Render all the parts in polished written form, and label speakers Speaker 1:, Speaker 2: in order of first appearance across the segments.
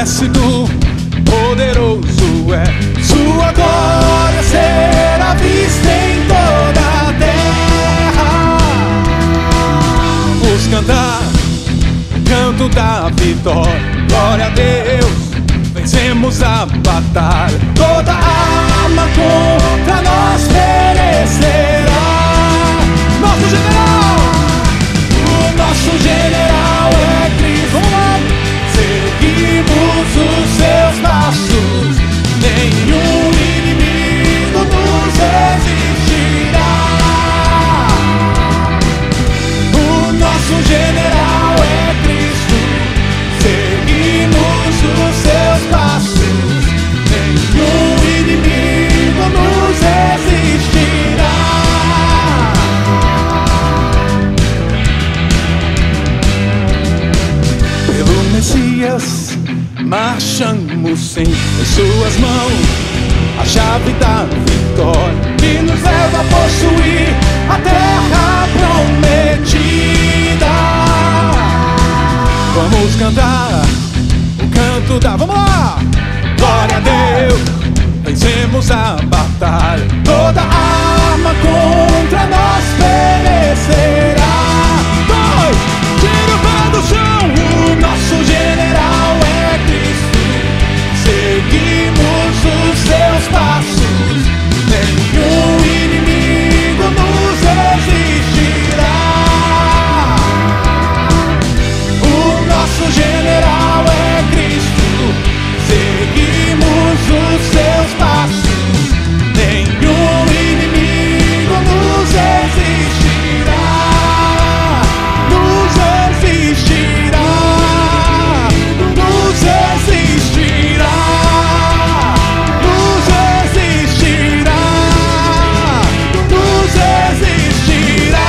Speaker 1: exército poderoso é. Sua glória será vista em toda a terra. Vamos cantar o canto da vitória. Glória a Deus, vencemos a batalha. Toda arma contra nós perecerá. Nosso general, o nosso general é Cristo. Vamos lá. Seguimos os seus passos, nenhum inimigo nos resistirá. O nosso general é Cristo. Seguimos os seus passos, nenhum inimigo nos resistirá. Pelo Messias marchamos sim, em suas mãos a chave da vitória que nos leva a possuir a terra prometida. Vamos cantar o canto da... Vamos lá! Glória a Deus, vencemos a batalha. Toda arma contra nós perecerá. Dois, tira o pé do chão. O nosso general é Cristo. Seguimos os seus passos, nenhum inimigo nos resistirá. O nosso general é Cristo. Seguimos os seus passos, nenhum inimigo nos resistirá. Nos resistirá. Nos resistirá. Nos resistirá. Nos resistirá.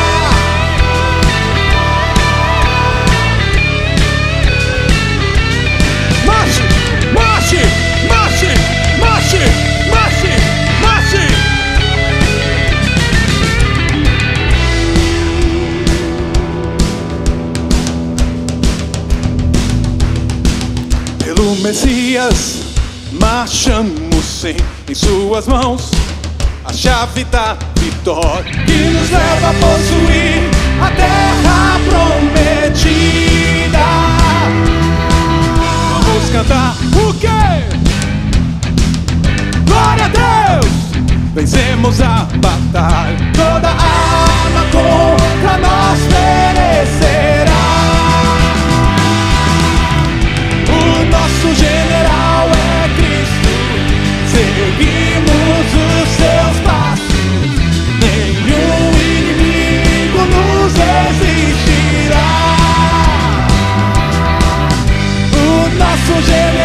Speaker 1: Marche, marche, marche, marche, marche, marche. Pelo Messias marchamos sim, em suas mãos a chave da vitória que nos leva a possuir a terra prometida. Vamos cantar o quê? Glória a Deus, vencemos a batalha. Toda arma contra nós perecerá. O nosso general é Cristo. Seguimos os seus passos, nenhum inimigo nos resistirá. O nosso general